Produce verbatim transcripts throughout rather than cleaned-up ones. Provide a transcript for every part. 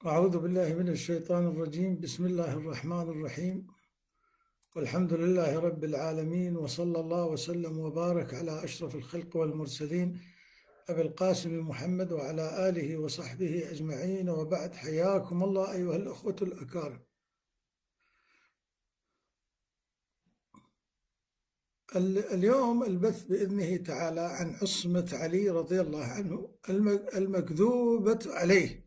أعوذ بالله من الشيطان الرجيم. بسم الله الرحمن الرحيم، والحمد لله رب العالمين، وصلى الله وسلم وبارك على أشرف الخلق والمرسلين أبي القاسم محمد وعلى آله وصحبه أجمعين، وبعد. حياكم الله أيها الأخوة الأكارم. اليوم البث بإذنه تعالى عن عصمة علي رضي الله عنه المكذوبة عليه.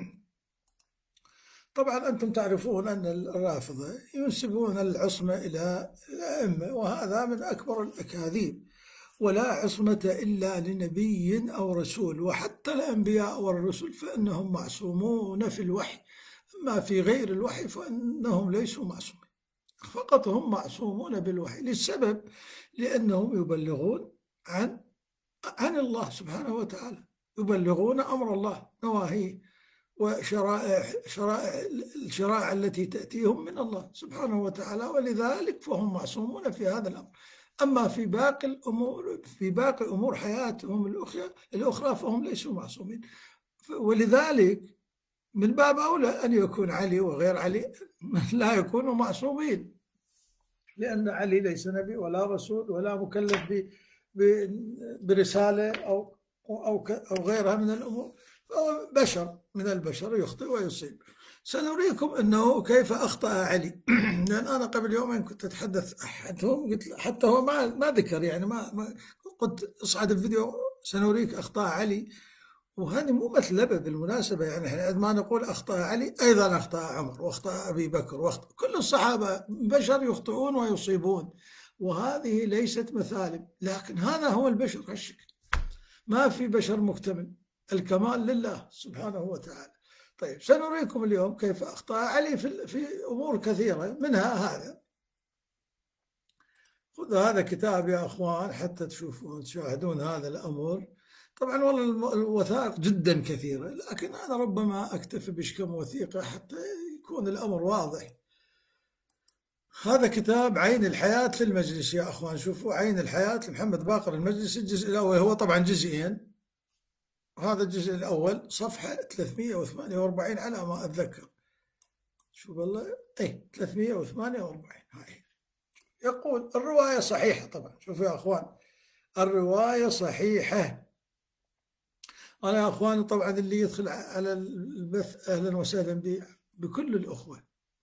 طبعا أنتم تعرفون أن الرافضة ينسبون العصمة إلى الأئمة، وهذا من أكبر الأكاذيب، ولا عصمة إلا لنبي أو رسول، وحتى الأنبياء والرسل فإنهم معصومون في الوحي، أما في غير الوحي فإنهم ليسوا معصومين، فقط هم معصومون بالوحي، للسبب لأنهم يبلغون عن عن الله سبحانه وتعالى، يبلغون أمر الله، نواهيه وشرائع شرائع الشرائع التي تأتيهم من الله سبحانه وتعالى، ولذلك فهم معصومون في هذا الأمر. أما في باقي الأمور في باقي أمور حياتهم الأخرى الأخرى فهم ليسوا معصومين، ولذلك من باب أولى أن يكون علي وغير علي لا يكونوا معصومين، لأن علي ليس نبي ولا رسول ولا مكلف برسالة أو أو أو غيرها من الأمور، فهو بشر من البشر يخطئ ويصيب. سنريكم أنه كيف أخطأ علي. لأن أنا قبل يومين كنت أتحدث أحدهم، قلت حتى هو ما ما ذكر، يعني ما, ما قلت اصعد الفيديو سنريك أخطاء علي، وهذه مو مثلبة بالمناسبة، يعني احنا عندما نقول أخطاء علي أيضا أخطاء عمر وأخطاء أبي بكر وأخطاء كل الصحابة، بشر يخطئون ويصيبون، وهذه ليست مثالب، لكن هذا هو البشر هالشكل، ما في بشر مكتمل، الكمال لله سبحانه وتعالى. طيب سنريكم اليوم كيف أخطأ علي في, في أمور كثيرة، منها هذا. خذوا هذا كتاب يا أخوان حتى تشوفون تشاهدون هذا الأمر. طبعا والله الوثائق جدا كثيرة، لكن أنا ربما أكتفي بكم وثيقة حتى يكون الأمر واضح. هذا كتاب عين الحياة للمجلس يا أخوان، شوفوا عين الحياة لمحمد باقر المجلس، الجزء الأول، هو طبعا جزئين، هذا الجزء الأول صفحة ثلاثمئة وثمانية وأربعين على ما أتذكر. شوف والله أي ثلاثمئة وثمانية وأربعين. هاي يقول الرواية صحيحة. طبعا شوفوا يا أخوان، الرواية صحيحة. أنا يا أخوان طبعا اللي يدخل على البث أهلا وسهلا بكل الأخوة.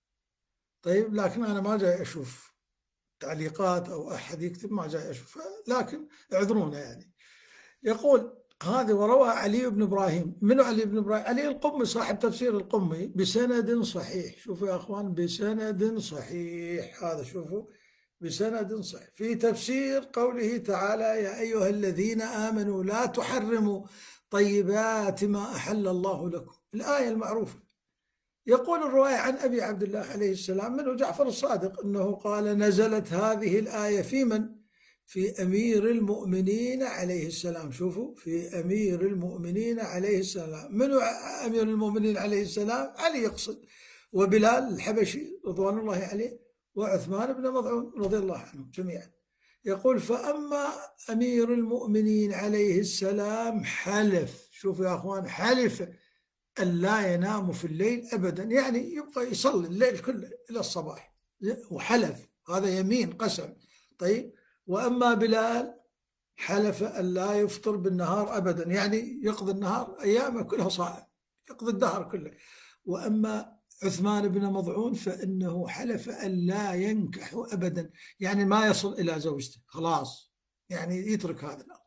طيب لكن أنا ما جاي أشوف تعليقات أو أحد يكتب، ما جاي أشوف، لكن اعذرونا يعني. يقول هذا وروى علي بن إبراهيم. منو علي بن إبراهيم؟ علي القمي صاحب تفسير القمي، بسند صحيح. شوفوا يا أخوان، بسند صحيح، هذا شوفوا بسند صحيح، في تفسير قوله تعالى يا أيها الذين آمنوا لا تحرموا طيبات ما أحل الله لكم، الآية المعروفة. يقول الرواية عن أبي عبد الله عليه السلام منه جعفر الصادق أنه قال نزلت هذه الآية في من؟ في أمير المؤمنين عليه السلام. شوفوا، في أمير المؤمنين عليه السلام. من أمير المؤمنين عليه السلام؟ علي يقصد، وبلال الحبشي رضوان الله عليه، وعثمان بن مظعون رضي الله عنهم جميعا. يقول فأما أمير المؤمنين عليه السلام حلف، شوفوا يا أخوان، حلف أن لا ينام في الليل أبدا، يعني يبقى يصلي الليل كله إلى الصباح، وحلف، هذا يمين قسم. طيب وأما بلال حلف أن لا يفطر بالنهار أبدا، يعني يقضي النهار أيامه كلها صائم، يقضي الدهر كله. وأما عثمان بن مظعون فإنه حلف أن لا ينكح أبدا، يعني ما يصل إلى زوجته خلاص، يعني يترك هذا الأمر.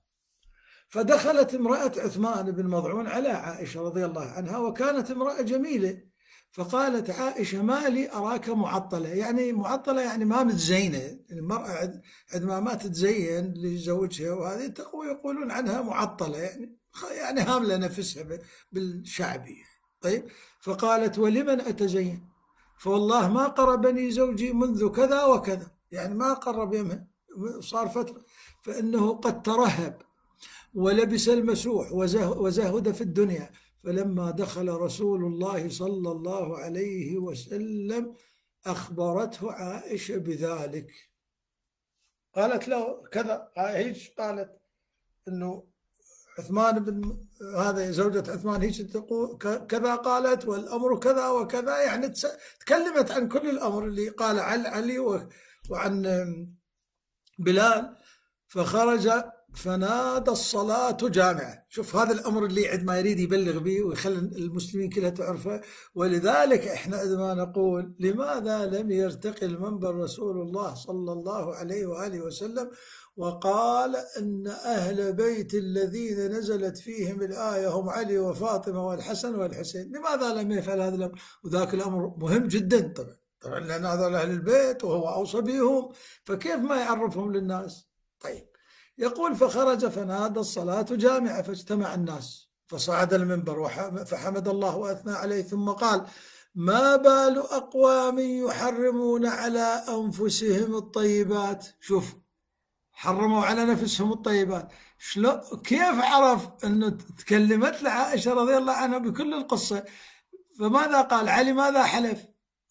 فدخلت امرأة عثمان بن مظعون على عائشة رضي الله عنها، وكانت امرأة جميلة، فقالت عائشة ما لي أراك معطلة، يعني معطلة يعني ما متزينة، المرأة عندما ما تتزين لزوجها وهذه يقولون عنها معطلة، يعني يعني هاملة نفسها بالشعبي. طيب فقالت ولمن أتزين؟ فوالله ما قربني زوجي منذ كذا وكذا، يعني ما قرب يمه، صار فترة، فإنه قد ترهب ولبس المسوح وزهد في الدنيا، فلما دخل رسول الله صلى الله عليه وسلم أخبرته عائشة بذلك، قالت له كذا. عائشة قالت إنه عثمان بن هذا زوجة عثمان هيك تقول كذا قالت والأمر كذا وكذا، يعني تكلمت عن كل الأمر اللي قال عن علي وعن بلال. فخرج فنادى الصلاة جامعة. شوف هذا الأمر اللي عندما يريد يبلغ به ويخلي المسلمين كلها تعرفه. ولذلك إحنا عندما نقول لماذا لم يرتقي المنبر رسول الله صلى الله عليه وآله وسلم وقال أن أهل بيت الذين نزلت فيهم الآية هم علي وفاطمة والحسن والحسين، لماذا لم يفعل هذا الأمر؟ وذاك الأمر مهم جدا طبعا طبعا لأن هذول أهل البيت وهو أوصى بهم، فكيف ما يعرفهم للناس؟ طيب يقول فخرج فنادى الصلاة جامعة فاجتمع الناس، فصعد المنبر فحمد الله وأثنى عليه ثم قال ما بال أقوام يحرمون على أنفسهم الطيبات. شوف حرموا على نفسهم الطيبات، شلون كيف عرف أنه تكلمت لعائشة رضي الله عنها بكل القصة؟ فماذا قال علي؟ ماذا حلف؟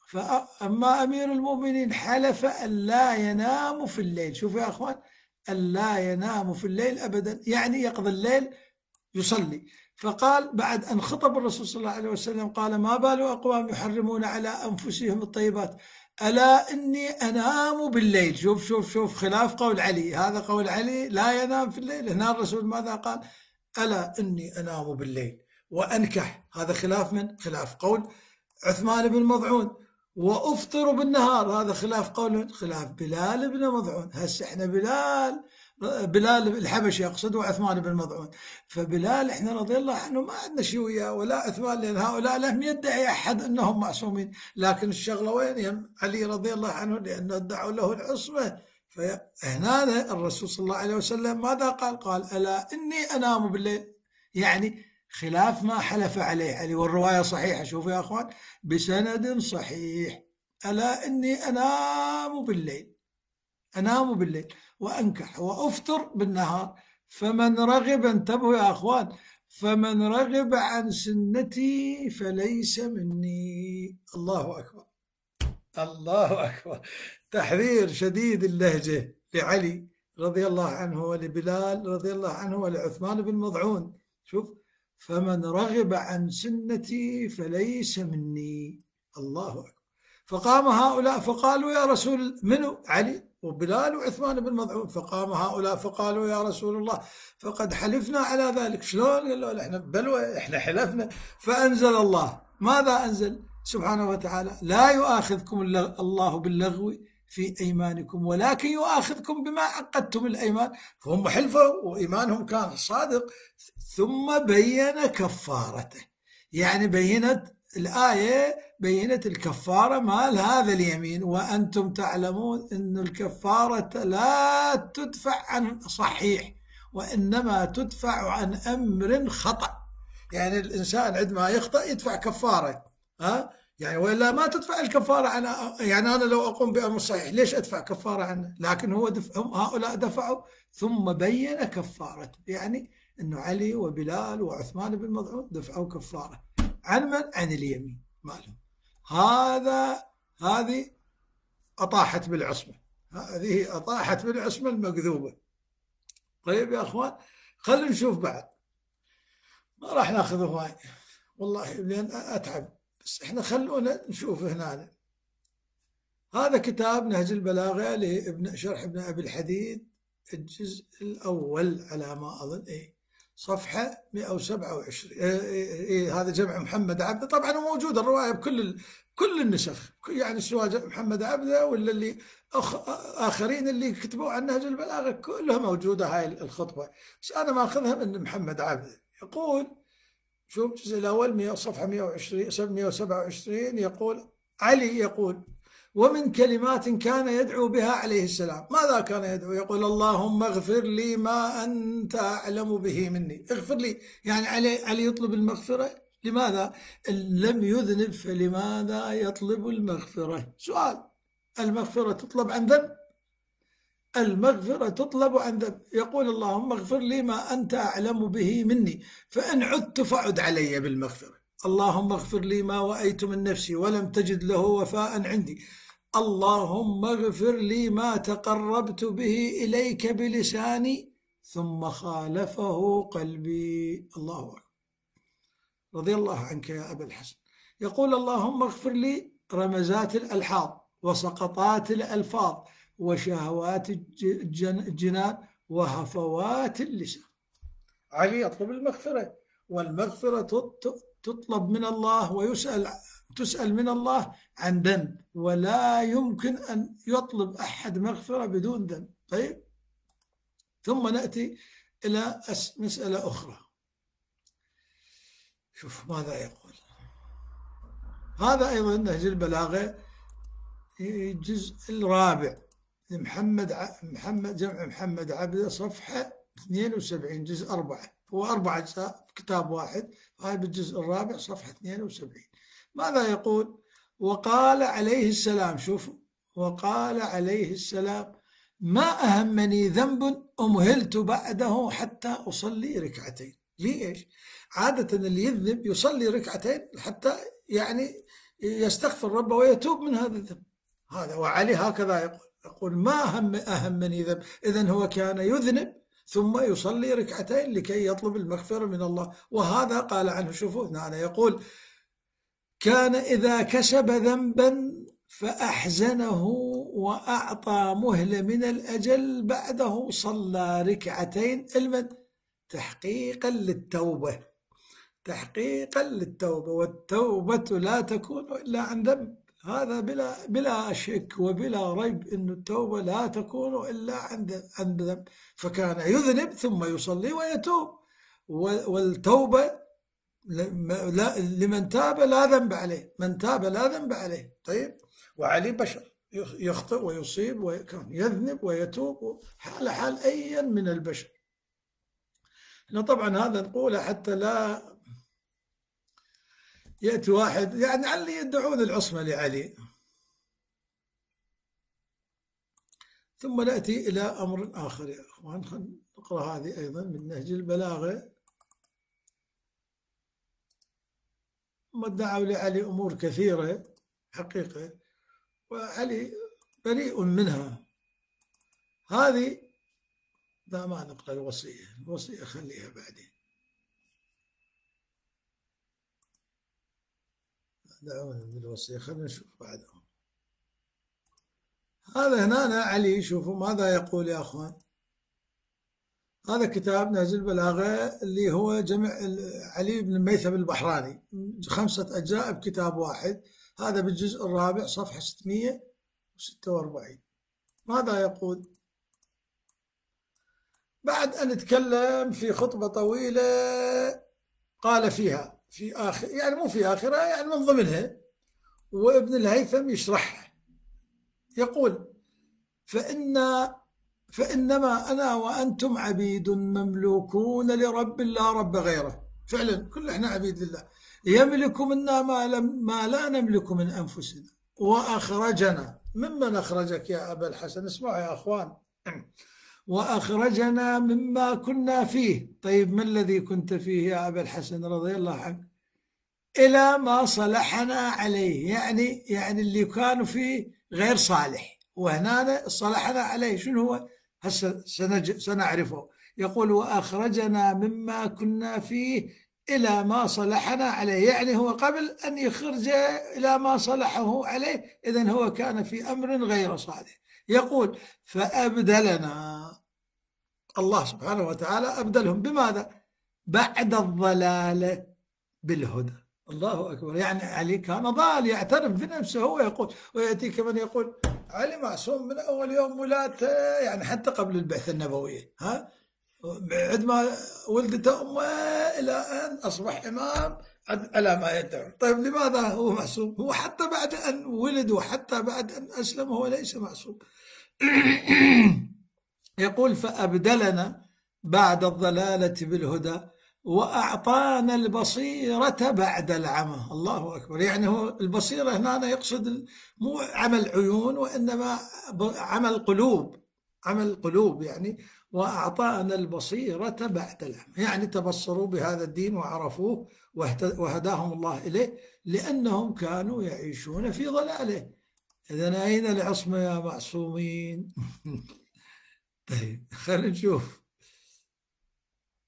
فأما أمير المؤمنين حلف أن لا ينام في الليل. شوفوا يا أخوان، أن لا ينام في الليل أبدا، يعني يقضي الليل يصلي. فقال بعد أن خطب الرسول صلى الله عليه وسلم قال ما بال أقوام يحرمون على أنفسهم الطيبات ألا إني أنام بالليل. شوف شوف شوف خلاف قول علي، هذا قول علي لا ينام في الليل، هنا الرسول ماذا قال؟ ألا إني أنام بالليل وأنكح، هذا خلاف من؟ خلاف قول عثمان بن مضعون. وأفطر بالنهار، هذا خلاف قول خلاف بلال بن مضعون. هسه احنا بلال بلال الحبشي يقصد وعثمان بن مضعون، فبلال احنا رضي الله عنه ما عندنا شيء وياه ولا عثمان، لان هؤلاء لم يدعي احد انهم معصومين، لكن الشغله وين؟ علي رضي الله عنه لانه ادعوا له العصمه. فهنا الرسول صلى الله عليه وسلم ماذا قال؟ قال الا اني انام بالليل، يعني خلاف ما حلف عليه علي، والروايه صحيحه. شوفوا يا اخوان بسند صحيح، الا اني انام بالليل انام بالليل وأنكح وأفطر بالنهار، فمن رغب، انتبهوا يا أخوان، فمن رغب عن سنتي فليس مني. الله أكبر الله أكبر، تحذير شديد اللهجة لعلي رضي الله عنه ولبلال رضي الله عنه ولعثمان بن مضعون. شوف فمن رغب عن سنتي فليس مني. الله أكبر. فقام هؤلاء فقالوا يا رسول، منو؟ علي وبلال وعثمان بن مضعون. فقام هؤلاء فقالوا يا رسول الله فقد حلفنا على ذلك. شلون؟ قال له احنا بلوى، احنا حلفنا. فأنزل الله، ماذا أنزل سبحانه وتعالى؟ لا يؤاخذكم الله باللغو في أيمانكم ولكن يؤاخذكم بما عقدتم الأيمان. فهم حلفوا وإيمانهم كان صادق. ثم بين كفارته، يعني بينت الآية بينت الكفارة مال هذا اليمين. وأنتم تعلمون أن الكفارة لا تدفع عن صحيح وإنما تدفع عن أمر خطأ. يعني الإنسان عندما يخطأ يدفع كفارة، ها؟ يعني ولا ما تدفع الكفارة عن، يعني أنا لو أقوم بأمر صحيح ليش أدفع كفارة عنه؟ لكن هو دفع، هم هؤلاء دفعوا. ثم بين كفارة، يعني أنه علي وبلال وعثمان بن مضعون دفعوا كفارة عن من؟ عن اليمين مالهم. هذا هذه أطاحت بالعصمة، هذه أطاحت بالعصمة المكذوبة. طيب يا أخوان خلينا نشوف بعد، ما راح ناخذه هواي والله لأن أتعب، بس إحنا خلونا نشوف هنا. هذا كتاب نهج البلاغة لابن شرح ابن أبي الحديد الجزء الأول على ما أظن، إيه صفحة مئة وسبعة وعشرين. إيه إيه هذا جمع محمد عبده، طبعا موجود الرواية بكل كل النسخ، يعني سواء محمد عبده ولا اللي آخرين اللي كتبوا عن نهج البلاغة كلها موجودة هاي الخطبة، بس أنا ما أخذها من محمد عبده. يقول شوف الجزء الأول صفحة مئة وسبعة وعشرين، يقول علي يقول ومن كلمات كان يدعو بها عليه السلام. ماذا كان يدعو؟ يقول اللهم اغفر لي ما أنت أعلم به مني. اغفر لي، يعني علي, علي يطلب المغفرة. لماذا؟ إن لم يذنب فلماذا يطلب المغفرة؟ سؤال، المغفرة تطلب عن ذنب؟ المغفرة تطلب عن ذنب. يقول اللهم اغفر لي ما أنت أعلم به مني فإن عدت فعد علي بالمغفرة. اللهم اغفر لي ما وأيت من نفسي ولم تجد له وفاء عندي. اللهم اغفر لي ما تقربت به إليك بلساني ثم خالفه قلبي. الله أكبر. رضي الله عنك يا أبا الحسن. يقول اللهم اغفر لي رمزات الألحاظ وسقطات الألفاظ وشهوات الجنان وهفوات اللسان. علي يطلب المغفرة، والمغفرة تطلب من الله ويسأل تسأل من الله عن ذنب، ولا يمكن أن يطلب أحد مغفرة بدون ذنب. طيب، ثم نأتي إلى مسألة أخرى. شوف ماذا يقول. هذا أيضا نهج البلاغة الجزء الرابع لمحمد محمد جمع محمد عبده صفحة اثنين وسبعين، جزء أربعة، هو أربع أجزاء كتاب واحد، هاي بالجزء الرابع صفحة اثنين وسبعين. ماذا يقول؟ وقال عليه السلام، شوفوا، وقال عليه السلام: ما أهمني ذنب أمهلت بعده حتى أصلي ركعتين. ليش؟ عادة اللي يذنب يصلي ركعتين حتى يعني يستغفر ربه ويتوب من هذا الذنب هذا. وعلي هكذا يقول، يقول ما أهم أهمني ذنب. إذن هو كان يذنب ثم يصلي ركعتين لكي يطلب المغفرة من الله. وهذا قال عنه، شوفوا هنا يقول: كان إذا كسب ذنبا فأحزنه وأعطى مهلة من الأجل بعده صلى ركعتين المن تحقيقا للتوبة، تحقيقا للتوبة، والتوبة لا تكون إلا عن ذنب. هذا بلا بلا شك وبلا ريب أن التوبة لا تكون إلا عن ذنب. فكان يذنب ثم يصلي ويتوب، والتوبة لمن تاب لا ذنب عليه، من تاب لا ذنب عليه. طيب، وعلي بشر يخطئ ويصيب وكان يذنب ويتوب حال حال أي من البشر. طبعا هذا نقوله حتى لا يأتي واحد يعني علي يدعون العصمة لعلي. ثم نأتي إلى أمر آخر يا أخوان، خلينا نقرأ هذه أيضا من نهج البلاغة. هم ادعوا لعلي أمور كثيرة حقيقة، وعلي بريء منها. هذه لا، ما نقرأ الوصية، الوصية خليها بعدين، دعونا من الوصية، خلينا نشوف بعدهم. هذا هنا علي، شوفوا ماذا يقول يا أخوان. هذا كتاب نهج البلاغة اللي هو جمع علي بن الميثم البحراني، خمسة أجزاء بكتاب واحد. هذا بالجزء الرابع صفحة ستمئة وستة وأربعين. ماذا يقول؟ بعد أن تكلم في خطبة طويلة قال فيها في آخر، يعني مو في آخرها، يعني من ضمنها، وابن الهيثم يشرحها، يقول: فإن فإنما أنا وأنتم عبيد مملوكون لرب لا رب غيره. فعلا كل احنا عبيد لله، يملك منا ما, لم ما لا نملك من أنفسنا، وأخرجنا. ممن أخرجك يا أبا الحسن؟ اسمعوا يا أخوان. وأخرجنا مما كنا فيه. طيب، ما الذي كنت فيه يا أبا الحسن رضي الله عنك؟ إلى ما صلحنا عليه، يعني يعني اللي كانوا فيه غير صالح، وهنا صلحنا عليه. شنو هو؟ هسه سنعرفه. يقول: وأخرجنا مما كنا فيه إلى ما صلحنا عليه، يعني هو قبل أن يخرج إلى ما صلحه عليه، إذن هو كان في أمر غير صالح. يقول: فأبدلنا، الله سبحانه وتعالى أبدلهم بماذا؟ بعد الضلالة بالهدى. الله أكبر. يعني علي كان ضال، يعترف بنفسه هو يقول، ويأتي كمن يقول علي معصوم من أول يوم ولادته، يعني حتى قبل البعثة النبوية، ها، عندما ولدت أمه إلى أن أصبح إمام على ما يدعو. طيب، لماذا هو معصوم؟ هو حتى بعد أن ولد وحتى بعد أن أسلم هو ليس معصوم. يقول: فأبدلنا بعد الضلالة بالهدى وأعطانا البصيرة بعد العمى. الله أكبر. يعني هو البصيرة هنا يقصد مو عمل عيون، وإنما عمل قلوب، عمل قلوب يعني. وأعطانا البصيرة بعد العمى، يعني تبصروا بهذا الدين وعرفوه وهداهم الله إليه، لأنهم كانوا يعيشون في ضلاله. إذن أين العصمة يا معصومين؟ طيب، خلينا نشوف.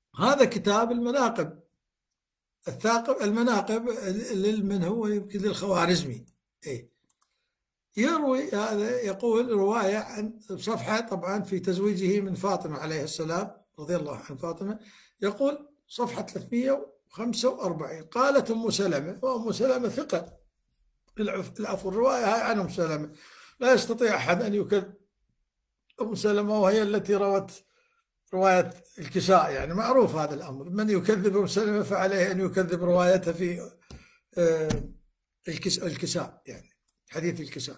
هذا كتاب المناقب الثاقب المناقب من هو يمكن للخوارزمي. إيه يروي هذا، يقول رواية عن صفحة طبعا في تزويجه من فاطمة عليه السلام رضي الله عن فاطمة، يقول صفحة ثلاثمئة وخمسة وأربعين قالت أم سلمة، وأم سلمة ثقة، العفو الرواية هاي عن أم سلمة، لا يستطيع أحد أن يكذب أم سلمة، وهي التي روت رواية الكساء، يعني معروف هذا الأمر، من يكذب أم سلمة فعليه أن يكذب روايته في الكساء، يعني حديث الكساء.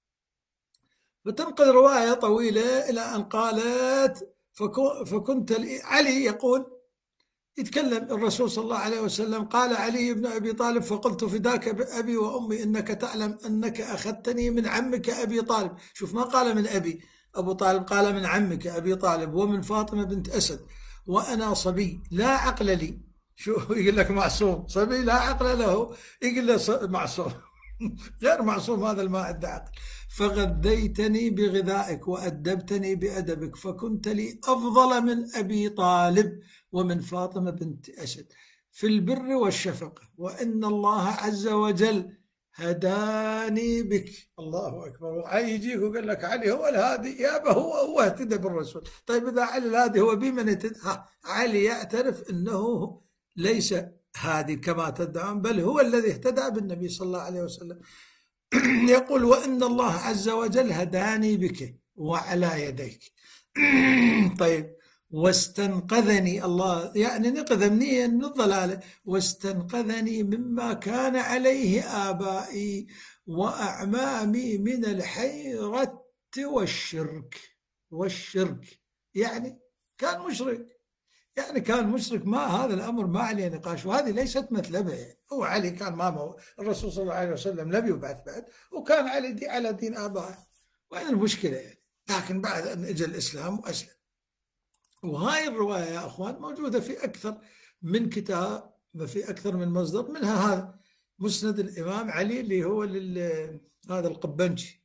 فتنقل رواية طويلة إلى أن قالت فكنت علي يقول يتكلم الرسول صلى الله عليه وسلم، قال علي بن أبي طالب فقلت فداك بأبي وأمي إنك تعلم أنك أخذتني من عمك أبي طالب. شوف ما قال من أبي أبو طالب، قال من عمك أبي طالب ومن فاطمة بنت أسد وأنا صبي لا عقل لي. شو يقول لك معصوم، صبي لا عقل له، يقول له معصوم غير معصوم، هذا ما عنده عقل. فغذيتني بغذائك وأدبتني بأدبك فكنت لي أفضل من أبي طالب ومن فاطمة بنت أسد في البر والشفقة، وإن الله عز وجل هداني بك. الله أكبر. يجيك ويقول لك علي هو الهادي، يابا هو هو اهتدى بالرسول. طيب إذا علي الهادي هو بمن اهتدى؟ علي يعترف أنه ليس هادي كما تدعون، بل هو الذي اهتدى بالنبي صلى الله عليه وسلم. يقول وإن الله عز وجل هداني بك وعلى يديك. طيب واستنقذني الله، يعني نقذني من الضلالة، واستنقذني مما كان عليه آبائي وأعمامي من الحيرة والشرك. والشرك يعني كان مشرك، يعني كان مشرك، ما هذا الأمر ما عليه نقاش، وهذه ليست مثلبة. يعني هو علي كان ما مو الرسول صلى الله عليه وسلم لم يبعث بعد، وكان علي دي على دين آبائه، وين المشكلة يعني؟ لكن بعد أن اجى الإسلام وأسلم. وهاي الرواية يا أخوان موجودة في أكثر من كتاب، في أكثر من مصدر، منها هذا مسند الإمام علي اللي هو هذا القبنجي.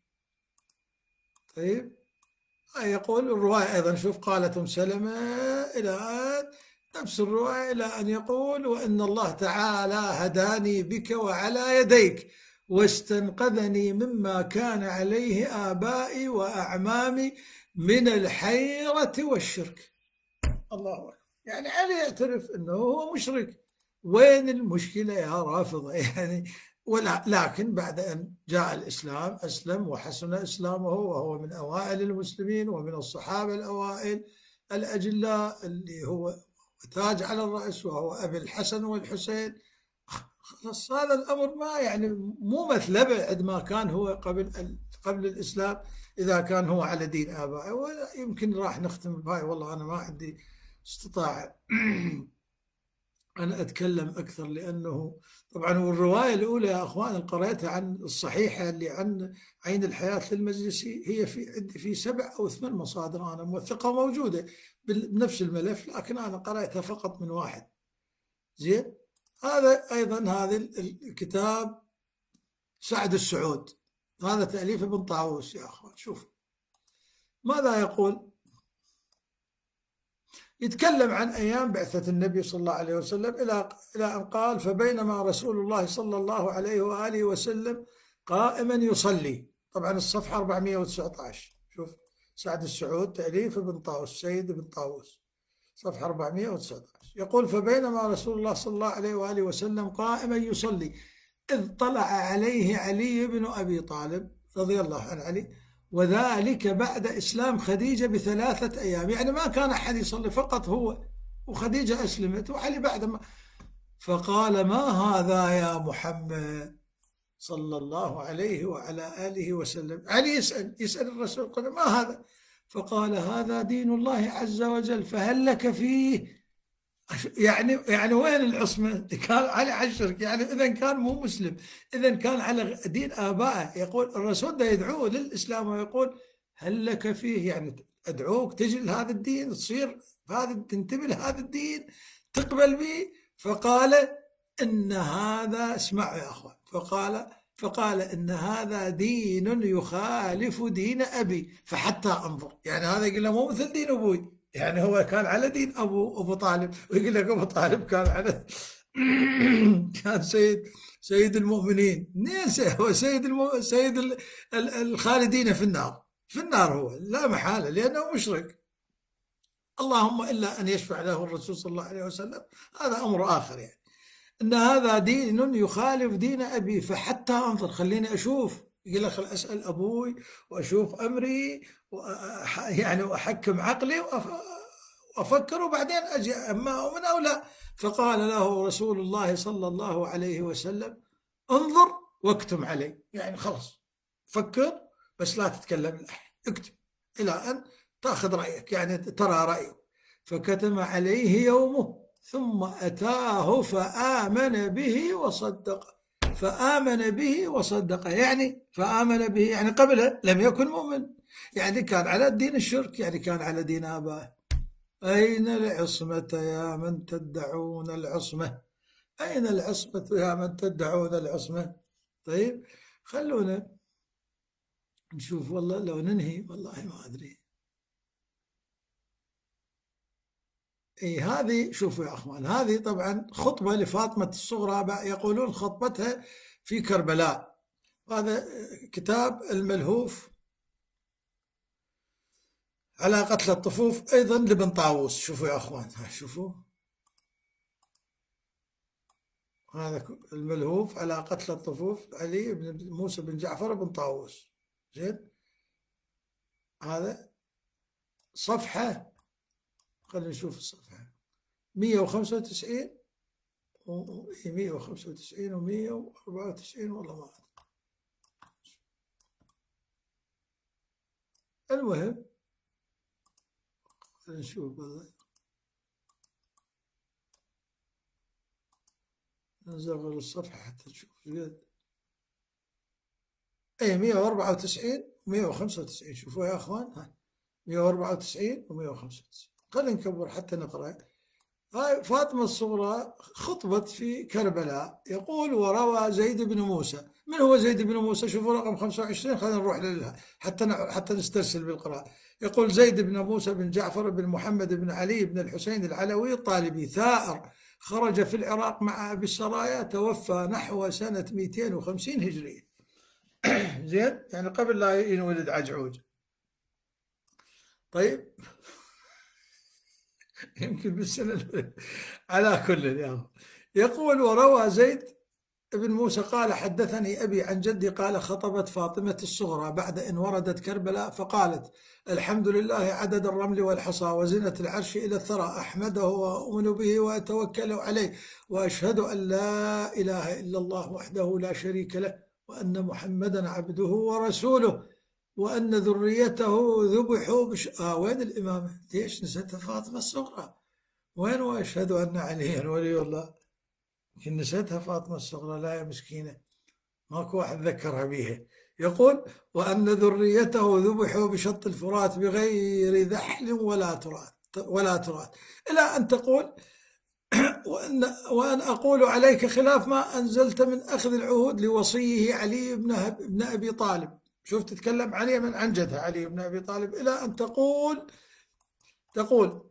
طيب يقول الرواية أيضا، شوف قالت أم سلمة إلى نفس الرواية إلى أن يقول وإن الله تعالى هداني بك وعلى يديك واستنقذني مما كان عليه آبائي وأعمامي من الحيرة والشرك. الله أكبر. يعني علي يعترف أنه هو مشرك، وين المشكلة يا رافضة يعني؟ ولا لكن بعد أن جاء الإسلام أسلم وحسن إسلامه، وهو من أوائل المسلمين ومن الصحابة الأوائل الأجلاء اللي هو تاج على الرأس، وهو أبي الحسن والحسين. خلاص هذا الأمر ما يعني مو مثلبة عند ما كان هو قبل قبل الإسلام، إذا كان هو على دين آبائه. ولا يمكن راح نختم بهاي، والله أنا ما عندي استطاعة أنا أتكلم أكثر، لأنه طبعا والرواية الأولى يا أخوان قرأتها عن الصحيحة اللي عن عين الحياة للمجلسي، هي في عندي في سبع أو ثمان مصادر أنا موثقة موجودة بنفس الملف، لكن أنا قرأتها فقط من واحد. زين. هذا أيضا هذا الكتاب سعد السعود، هذا تأليف ابن طاووس يا أخوان. شوف ماذا يقول، يتكلم عن أيام بعثة النبي صلى الله عليه وسلم إلى إلى أن قال فبينما رسول الله صلى الله عليه وآله وسلم قائما يصلي. طبعا الصفحة أربعمئة وتسعة عشر. شوف سعد السعود تأليف ابن طاووس، سيد ابن طاووس، صفحة أربعمئة وتسعة عشر. يقول فبينما رسول الله صلى الله عليه وآله وسلم قائما يصلي إذ طلع عليه علي بن أبي طالب رضي الله عن علي، وذلك بعد إسلام خديجة بثلاثة أيام. يعني ما كان أحد يصلي، فقط هو وخديجة أسلمت وعلي بعد ما. فقال ما هذا يا محمد صلى الله عليه وعلى آله وسلم. علي يسأل يسأل الرسول قال ما هذا؟ فقال هذا دين الله عز وجل فهل لك فيه؟ يعني يعني وين العصمة؟ كان على عشرك، يعني إذا كان مو مسلم، إذا كان على دين آبائه. يقول الرسول ده يدعوه للإسلام ويقول هل لك فيه؟ يعني أدعوك تجي لهذا الدين، تصير هذا، تنتبه لهذا الدين، تقبل به. فقال إن هذا، اسمعوا يا أخوان، فقال فقال إن هذا دين يخالف دين أبي فحتى أنظر. يعني هذا يقول له مو مثل دين أبوي، يعني هو كان على دين أبو أبو طالب، ويقول لك أبو طالب كان على كان سيد سيد المؤمنين. منين هو سيد المو... سيد ال... ال... الخالدين في النار، في النار هو لا محالة لأنه مشرك. اللهم إلا أن يشفع له الرسول صلى الله عليه وسلم، هذا أمر آخر. يعني أن هذا دين يخالف دين أبي، فحتى أنظر خليني أشوف، يقول لك أسأل أبوي وأشوف أمري يعني وأحكم عقلي وأفكر وبعدين أجي أما أؤمن أو لا. فقال له رسول الله صلى الله عليه وسلم انظر واكتم علي، يعني خلاص فكر بس لا تتكلم الأحد، اكتم إلى أن تأخذ رأيك، يعني ترى رأيه. فكتم عليه يومه ثم أتاه فآمن به وصدق. فآمن به وصدق يعني فآمن به يعني قبله لم يكن مؤمن، يعني كان على دين الشرك، يعني كان على دين آبائه. أين العصمة يا من تدعون العصمة؟ أين العصمة يا من تدعون العصمة؟ طيب خلونا نشوف، والله لو ننهي والله ما أدري. اي هذه شوفوا يا اخوان، هذه طبعا خطبه لفاطمه الصغرى، يقولون خطبتها في كربلاء. هذا كتاب الملهوف على قتل الطفوف ايضا لابن طاووس. شوفوا يا اخوان، شوفوا هذا الملهوف على قتل الطفوف علي بن موسى بن جعفر بن طاووس. زين، هذا صفحه، خلينا نشوف الصفحه مئة وخمسة وتسعين و مئة وخمسة وتسعين و مئة وأربعة وتسعين، والله ما أدري. المهم نشوف، والله نصغر الصفحة حتى نشوف قد. اي مئة وأربعة وتسعين و مئة وخمسة وتسعين، شوفوا يا اخوان، ها مئة وأربعة وتسعين و مئة وخمسة وتسعين. خلينا نكبر حتى نقرأ. هاي فاطمة الصغرى خطبت في كربلاء. يقول وروى زيد بن موسى. من هو زيد بن موسى؟ شوفوا رقم خمسة وعشرين، خلينا نروح لها حتى حتى نسترسل بالقراءة. يقول زيد بن موسى بن جعفر بن محمد بن علي بن الحسين العلوي الطالبي ثائر، خرج في العراق مع أبي السرايا، توفى نحو سنة مئتين وخمسين هجرية. زين، يعني قبل لا ينولد عجعوج. طيب يمكن بالسنة على كل. يقول وروى زيد ابن موسى قال حدثني أبي عن جدي قال خطبت فاطمة الصغرى بعد أن وردت كربلاء فقالت الحمد لله عدد الرمل والحصى وزنة العرش إلى الثرى، أحمده وأؤمن به وأتوكل عليه، وأشهد أن لا إله إلا الله وحده لا شريك له، وأن محمدا عبده ورسوله، وأن ذريته ذبحوا بش... آه وين الإمامة؟ ليش نسيت فاطمة الصغرى؟ وين وأشهد أن عليا ولي الله؟ يمكن نسيتها فاطمة الصغرى، لا يا مسكينة ماكو واحد ذكرها بيها. يقول وأن ذريته ذبحوا بشط الفرات بغير ذحل ولا تراث ولا تراث، إلى أن تقول وأن, وأن أقول عليك خلاف ما أنزلت من أخذ العهود لوصيه علي بن أبي طالب. شوف تتكلم عليه من عن جدها علي بن أبي طالب، إلى أن تقول تقول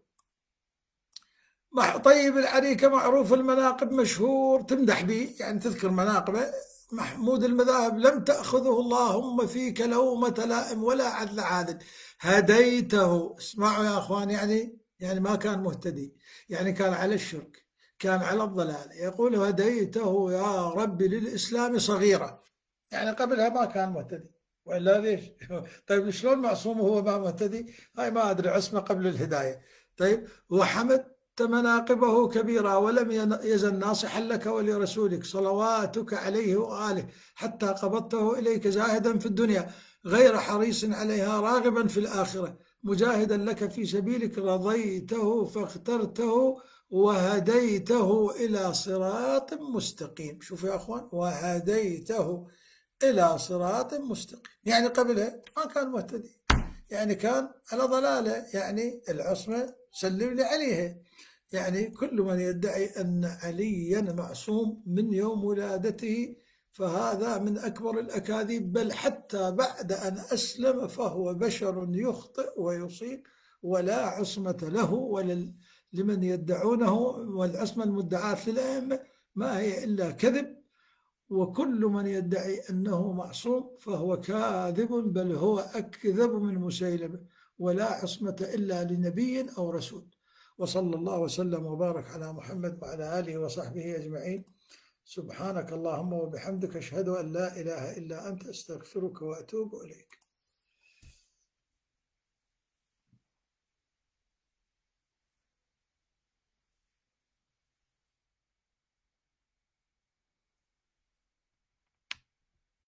طيب العريكة معروف المناقب مشهور، تمدح به يعني تذكر مناقبه. محمود المذاهب لم تأخذه اللهم فيك لومة لائم ولا عدل عادل. هديته، اسمعوا يا أخوان، يعني يعني ما كان مهتدي، يعني كان على الشرك، كان على الضلال. يقول هديته يا ربي للإسلام صغيرة، يعني قبلها ما كان مهتدي، وإلا ليش؟ طيب شلون معصوم وهو ما مهتدي؟ هاي ما أدري، عصمة قبل الهداية. طيب وحمد مناقبه كبيرة ولم يزل ناصحا لك ولرسولك صلواتك عليه وآله حتى قبضته إليك زاهدا في الدنيا غير حريص عليها راغبا في الآخرة مجاهدا لك في سبيلك، رضيته فاخترته وهديته إلى صراط مستقيم. شوفوا يا أخوان، وهديته إلى صراط مستقيم، يعني قبلها ما كان مهتدي، يعني كان على ضلالة، يعني العصمة سلم لي عليها. يعني كل من يدعي أن عليا معصوم من يوم ولادته فهذا من أكبر الأكاذيب، بل حتى بعد أن أسلم فهو بشر يخطئ ويصيب ولا عصمة له ولا لمن يدعونه، والعصمة المدعاة للأئمة ما هي إلا كذب، وكل من يدعي أنه معصوم فهو كاذب، بل هو أكذب من مسيلمة، ولا عصمة إلا لنبي أو رسول. وصلى الله وسلم وبارك على محمد وعلى آله وصحبه أجمعين. سبحانك اللهم وبحمدك، أشهد أن لا إله إلا أنت، أستغفرك وأتوب إليك.